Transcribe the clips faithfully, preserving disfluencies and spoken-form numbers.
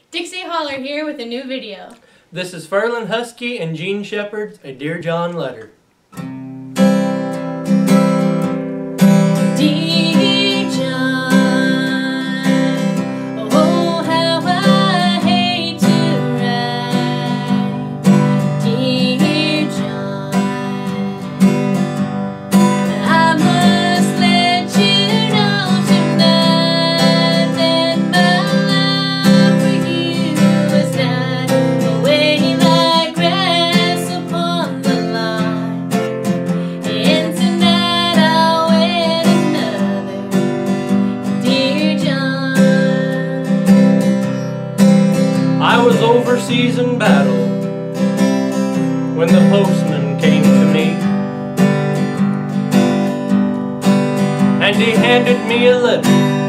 Dixie Holler here with a new video. This is Ferlin, Husky, and Gene Shepard's A Dear John Letter. Dear John, oh how I hate to write. Dear John, I must let you know tonight that my love for you is not away like grass upon the lawn. And tonight I'll wed another, dear John. I was overseas in battle when the postman came to me, and he handed me a letter.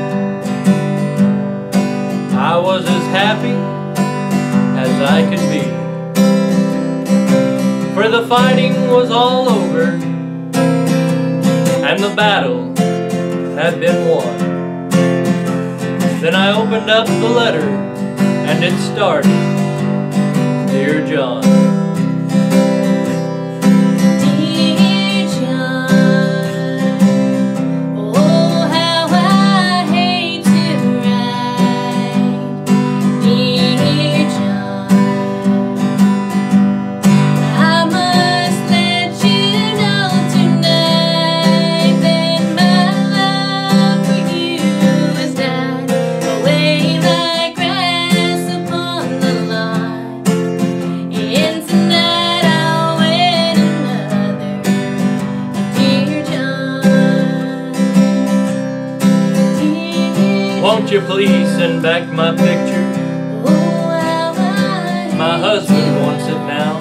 I was as happy as I could be, for the fighting was all over and the battle had been won. Then I opened up the letter and it started, Dear John. Dear John, oh how I hate to write. Dear John, I must let you know tonight that my love for you is not away like grass upon the lawn. And tonight I'll wed another, dear John. Dear Won't you please send back my picture? oh how I My husband wants it now.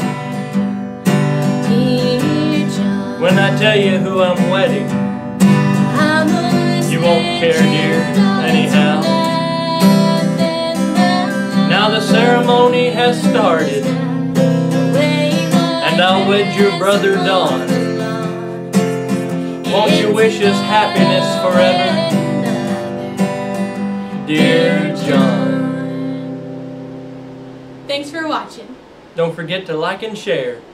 Dear John, When I tell you who I'm wedding, I must you won't let care, you dear, know anyhow. tonight that my Now the ceremony has started, and I'll wed your brother Don. Won't you wish us happiness forever, dear John? Thanks for watching. Don't forget to like and share.